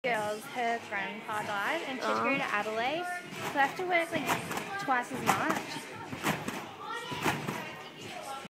Girls, her grandpa died and she had to go to Adelaide. So I have to work like twice as much.